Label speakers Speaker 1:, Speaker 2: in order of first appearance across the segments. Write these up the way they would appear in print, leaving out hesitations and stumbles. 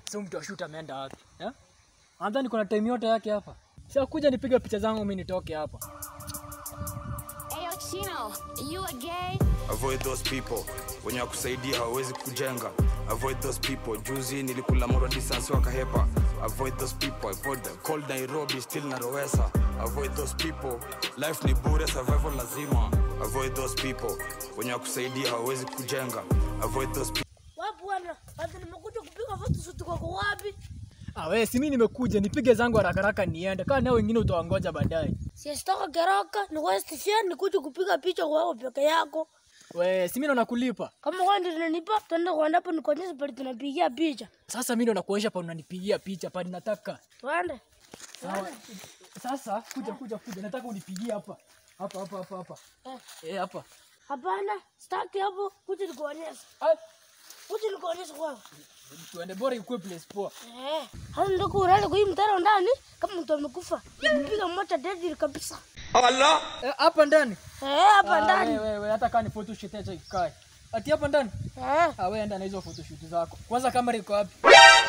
Speaker 1: Sio mtu ashuta ameenda wapi? Eh? Anza niko na time yote yake hapa. Sasa kuja nipige picha zangu mimi nitoke hapa.
Speaker 2: Hey Chino, you a gay?
Speaker 3: Avoid those people. Wenye wakusaidia hawezi kujenga. Avoid those people. Juzi nilikula moro distance wakahepa. Avoid those people. Avoid them. Cold Nairobi still narowesa. Avoid those people. Life ni bure, survival lazima. Avoid those people. Wenye wakusaidia hawezi kujenga. Avoid those people.
Speaker 4: Bwana, hata nimekuja kupiga photoshoot kwa wapi?
Speaker 1: Wewe si mimi nimekuja nipige zangu haraka haraka niende. Kama nao wengine utawangoja baadaye.
Speaker 4: Sitaka geraka, ni kwa Stefan nikuja kupiga picha kwa wewe peke yako.
Speaker 1: Wewe si mimi ndo nakulipa.
Speaker 4: Kama wewe ndio unanipa, twende kwenda hapo nikuonyeshe pale tunapigia picha.
Speaker 1: Sasa mimi ndo nakuonyesha pa unanipigia picha pale nataka.
Speaker 4: Twende.
Speaker 1: Sawa. Sasa kuja. Nataka unipigie hapa. Hapa. Hapa.
Speaker 4: Hapana, sitaki hapo, kuja nikuonyeshe. Kuja nikuonyeshe kwao.
Speaker 1: Tuende bora ikuwe place poa.
Speaker 4: Hao ndio kurale kwa hii mtaro ndani kama mtu amekufa. Nipiga moja dead kabisa.
Speaker 3: Allah.
Speaker 1: Hapa ndani.
Speaker 4: Hapa ndani.
Speaker 1: Wewe hata kani photoshoot acha ikae. Ati hapa ndani? Wewe enda na hizo photoshoot zako. Kwanza kamera iko wapi?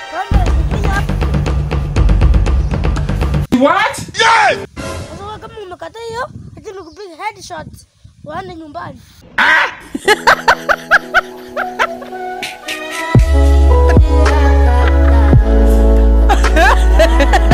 Speaker 3: What? Yes!
Speaker 4: Sasa kama umekata hiyo, acha nikupiga headshot. Waende nyumbani.
Speaker 2: Ha ha ha!